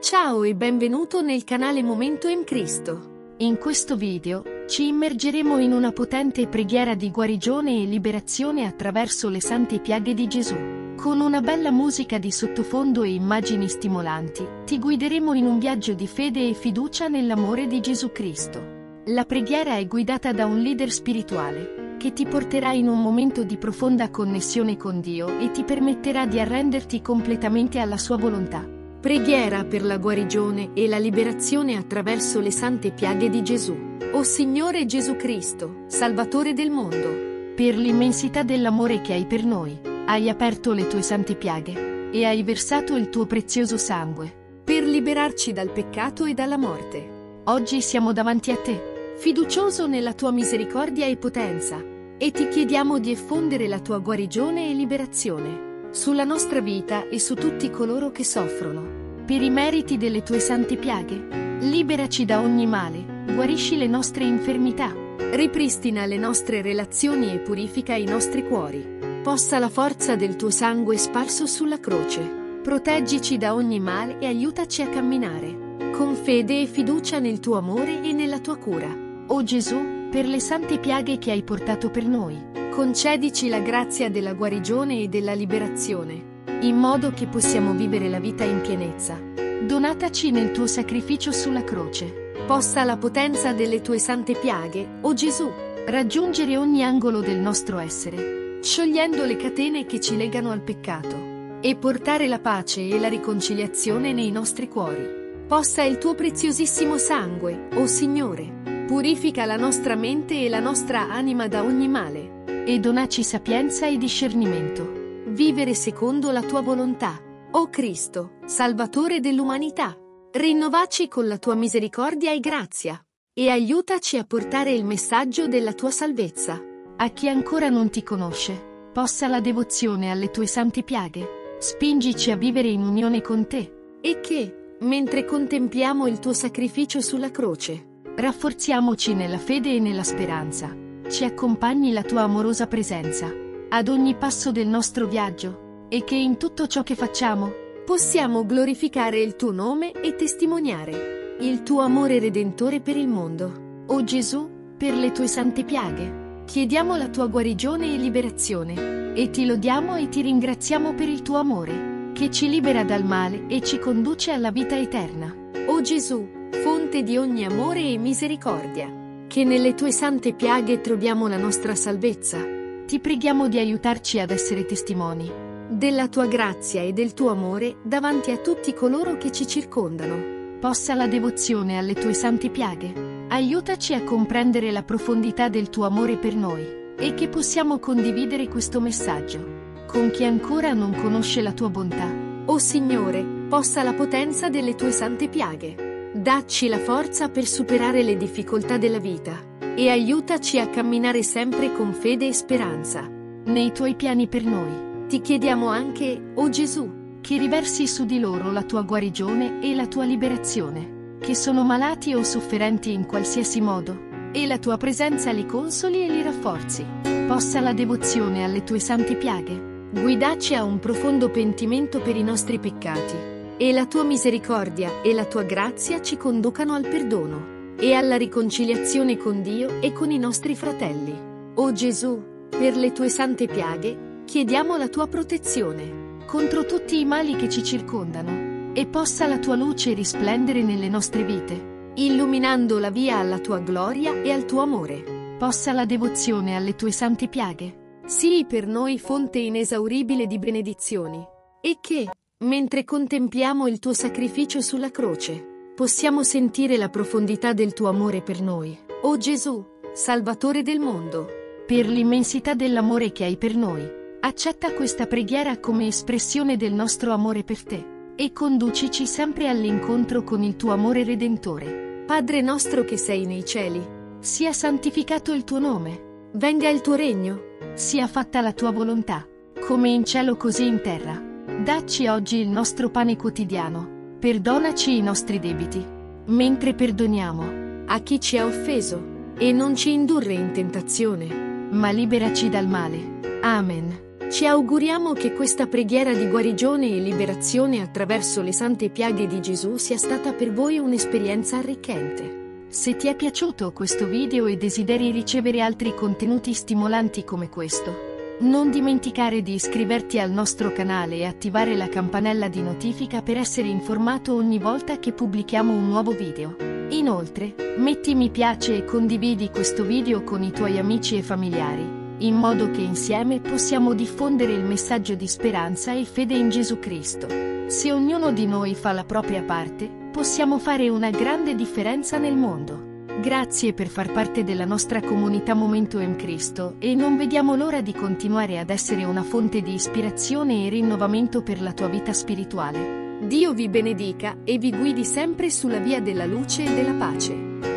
Ciao e benvenuto nel canale Momento in Cristo. In questo video, ci immergeremo in una potente preghiera di guarigione e liberazione attraverso le sante piaghe di Gesù. Con una bella musica di sottofondo e immagini stimolanti, ti guideremo in un viaggio di fede e fiducia nell'amore di Gesù Cristo. La preghiera è guidata da un leader spirituale, che ti porterà in un momento di profonda connessione con Dio e ti permetterà di arrenderti completamente alla sua volontà. Preghiera per la guarigione e la liberazione attraverso le sante piaghe di Gesù. O Signore Gesù Cristo, Salvatore del mondo, per l'immensità dell'amore che hai per noi, hai aperto le tue sante piaghe e hai versato il tuo prezioso sangue per liberarci dal peccato e dalla morte. Oggi siamo davanti a te, fiducioso nella tua misericordia e potenza, e ti chiediamo di effondere la tua guarigione e liberazione sulla nostra vita e su tutti coloro che soffrono. Per i meriti delle tue sante piaghe, liberaci da ogni male, guarisci le nostre infermità, ripristina le nostre relazioni e purifica i nostri cuori. Possa la forza del tuo sangue sparso sulla croce proteggici da ogni male e aiutaci a camminare con fede e fiducia nel tuo amore e nella tua cura. O Gesù, per le sante piaghe che hai portato per noi, concedici la grazia della guarigione e della liberazione, in modo che possiamo vivere la vita in pienezza. Donataci nel tuo sacrificio sulla croce. Possa la potenza delle tue sante piaghe, o Gesù, raggiungere ogni angolo del nostro essere, sciogliendo le catene che ci legano al peccato, e portare la pace e la riconciliazione nei nostri cuori. Possa il tuo preziosissimo sangue, o Signore, purifica la nostra mente e la nostra anima da ogni male, e donaci sapienza e discernimento. Vivere secondo la tua volontà, o Cristo, Salvatore dell'umanità. Rinnovaci con la tua misericordia e grazia, e aiutaci a portare il messaggio della tua salvezza a chi ancora non ti conosce. Possa la devozione alle tue sante piaghe spingici a vivere in unione con te, e che, mentre contempliamo il tuo sacrificio sulla croce, rafforziamoci nella fede e nella speranza. Ci accompagni la tua amorosa presenza ad ogni passo del nostro viaggio, e che in tutto ciò che facciamo possiamo glorificare il tuo nome e testimoniare il tuo amore redentore per il mondo. O Gesù, per le tue sante piaghe, chiediamo la tua guarigione e liberazione, e ti lodiamo e ti ringraziamo per il tuo amore, che ci libera dal male e ci conduce alla vita eterna. O Gesù, fonte di ogni amore e misericordia, che nelle tue sante piaghe troviamo la nostra salvezza, ti preghiamo di aiutarci ad essere testimoni della tua grazia e del tuo amore davanti a tutti coloro che ci circondano. Possa la devozione alle tue sante piaghe aiutaci a comprendere la profondità del tuo amore per noi, e che possiamo condividere questo messaggio con chi ancora non conosce la tua bontà. O Signore, possa la potenza delle tue sante piaghe dacci la forza per superare le difficoltà della vita, e aiutaci a camminare sempre con fede e speranza nei tuoi piani per noi. Ti chiediamo anche, o Gesù, che riversi su di loro la tua guarigione e la tua liberazione, che sono malati o sofferenti in qualsiasi modo, e la tua presenza li consoli e li rafforzi. Possa la devozione alle tue sante piaghe guidarci a un profondo pentimento per i nostri peccati, e la tua misericordia e la tua grazia ci conducano al perdono e alla riconciliazione con Dio e con i nostri fratelli. O Gesù, per le tue sante piaghe chiediamo la tua protezione contro tutti i mali che ci circondano, e possa la tua luce risplendere nelle nostre vite, illuminando la via alla tua gloria e al tuo amore. Possa la devozione alle tue sante piaghe sii per noi fonte inesauribile di benedizioni, e che, mentre contempliamo il tuo sacrificio sulla croce, possiamo sentire la profondità del tuo amore per noi. O Gesù, Salvatore del mondo, per l'immensità dell'amore che hai per noi, accetta questa preghiera come espressione del nostro amore per te, e conducici sempre all'incontro con il tuo amore redentore. Padre nostro che sei nei cieli, sia santificato il tuo nome, venga il tuo regno, sia fatta la tua volontà, come in cielo così in terra. Dacci oggi il nostro pane quotidiano, perdonaci i nostri debiti, mentre perdoniamo a chi ci ha offeso, e non ci indurre in tentazione, ma liberaci dal male. Amen. Ci auguriamo che questa preghiera di guarigione e liberazione attraverso le sante piaghe di Gesù sia stata per voi un'esperienza arricchente. Se ti è piaciuto questo video e desideri ricevere altri contenuti stimolanti come questo, non dimenticare di iscriverti al nostro canale e attivare la campanella di notifica per essere informato ogni volta che pubblichiamo un nuovo video. Inoltre, metti mi piace e condividi questo video con i tuoi amici e familiari, in modo che insieme possiamo diffondere il messaggio di speranza e fede in Gesù Cristo. Se ognuno di noi fa la propria parte, possiamo fare una grande differenza nel mondo. Grazie per far parte della nostra comunità Momento in Cristo e non vediamo l'ora di continuare ad essere una fonte di ispirazione e rinnovamento per la tua vita spirituale. Dio vi benedica e vi guidi sempre sulla via della luce e della pace.